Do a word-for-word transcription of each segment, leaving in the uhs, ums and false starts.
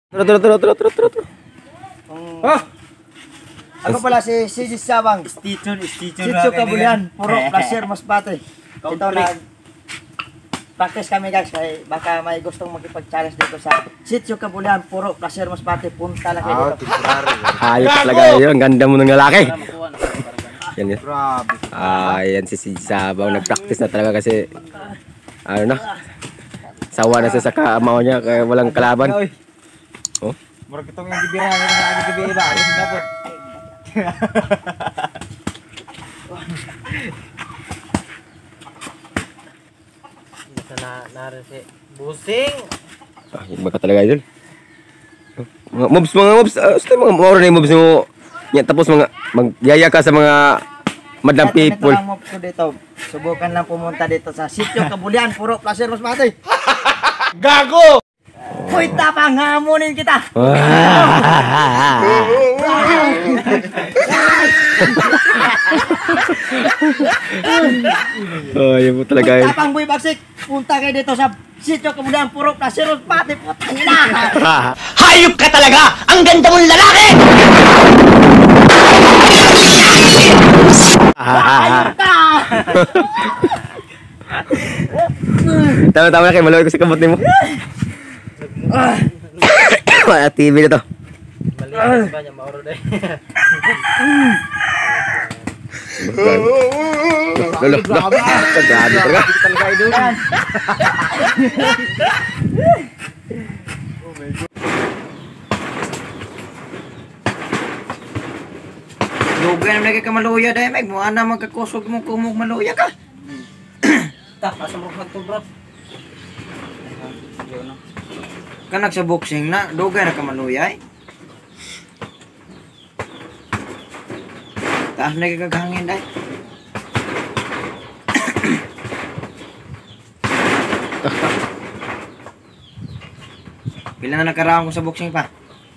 Turo, turo, turo, turo, turo, turo. Um, oh. Ako pala si si Sabang. Stichon, stichon. Sitio Kabulian, puro placer Masbate. Ito na practice kami guys, kaya baka may gustong makipag-challenge dito sa Sitio Kabulian, puro placer Masbate. Punta lang kayo dito. Ayos talaga yun. Ang ganda mo ng lalaki. Yan yan. Ah, yan si si Sabang. Nag-practice na talaga kasi ano na, sawa na siya sa kamaw niya kaya walang kalaban. Oh. Murag itong yung gibirahan ng mga gabi iba. Ayun na po. Na narin si Busing. Ah, yung baka talaga idol. Mga mobs, mga mobs. Uh, so, mga mga na yung mobs mo. Yan, tapos mga magyaya ka sa mga madam people. Ito lang mobs ko dito. Subukan lang pumunta dito sa Sitio Kabulian, puro placer Masbate. Gago! Hoy, tapang hamunin kita. Oh, yun po talaga yun. Tapang boy bagsik. Punta kayo dito sa Sitio Kabulian, puro placer Masbate. Putang ina. Hayop ka talaga! Ang ganda mong lalaki! Hayop ka! Tama-tama na kayo, malaway ko sa kamot ni mo. Wala T V na to. Malinis ba niya mauro dahil? Lolo, lolo. Grabe talaga. Dugay naman lagi ka maluya dahil may mga na magkakusog mo kumog maluya ka. Tak, asa mo magto bro. Kanak sa boxing na, dugay na ka maluya eh. Taas na kagahangin dahil. Pila na nagkaraang ko sa boxing pa?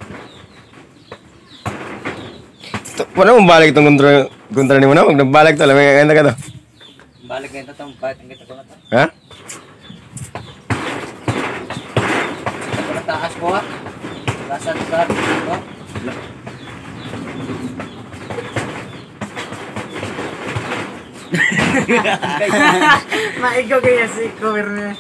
Wala mong balik itong kontra, kontra ni mo na? Huwag nagbalik ito, alam mo yung ka to. Balik na ito itong balik ang kita ko na ito. Ha? Ito ko na taas ko ha. Lasan sa ito. Maigo kaya si cover niya.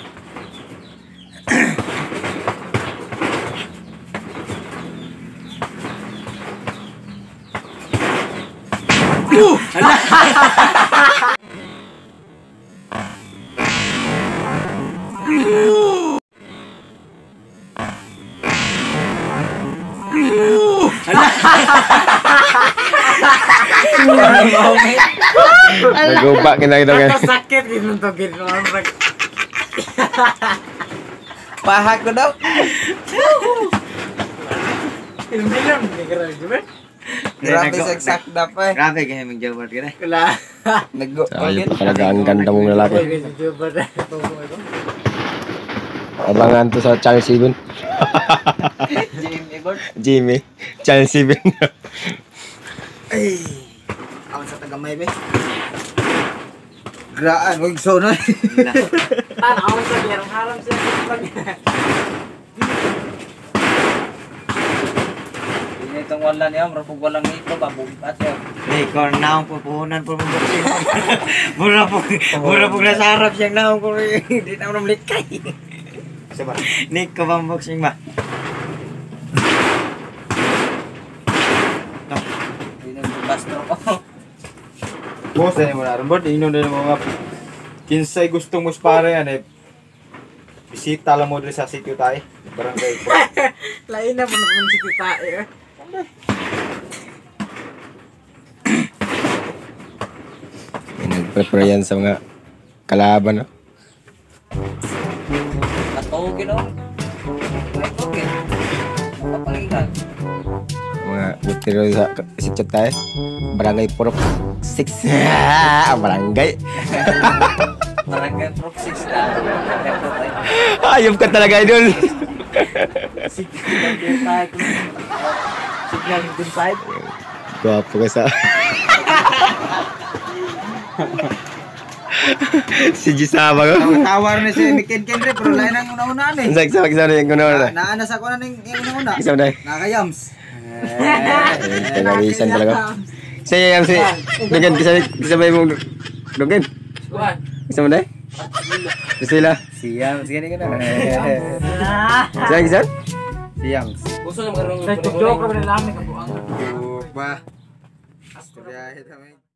Uh! Nag-uba kinakita ka. Sakit din to gino. Pahak ko daw. Ilmilan ni gara juga. Grabe saksak dapat. Grabe kaya mag-jawab ka na. Wala. Nag-go. Ayun po talaga ang ganda mong lalaki. Abangan to sa Channel seven. Jimmy Gord. Jimmy, Channel seven. Ay. Awan sa tagamay be. Graan, wag so na. Tan awan sa gerang haram sa pag. Ini tong wala niya, marapog walang ito babugat yo. Eh, kon naong pupunan po mo. Mura po, mura po na sa harap siyang naong ko. Di na mo likay. Saba. Nik ko bang boxing ba? No. Ini bastro ko. Boss, eh, mo na rin. Ba't inon din mga kinsay gustong mo spara yan eh. Bisita lang mo din sa sitio tayo. Barangay po. Lain na po naman si kita eh. Nag-prepare yan sa mga kalaban, no? Katogin o. Katogin. Kapaligan. Mga butiro sa sityo tayo. Barangay Purok six. Barangay. Barangay Purok six na. Ayop ka talaga, idol. Signal din tayo. Signal din tayo. Gwapo ka sa... Si Gisabang. oh. Tawar na si Mikin Kenre, pero lain ang una-una ni. Sa sa sa yung kuno na. Naana sa ko na ning una-una. Isa na. Nakayams. Tagawisan talaga. Saya yang si Dugan bisa bisa bay mo Dugan. Isa mo na. Sila. Siang, sige ni kana. Saya isa. Siang. Uso na magkaroon. Ba. Istorya ito.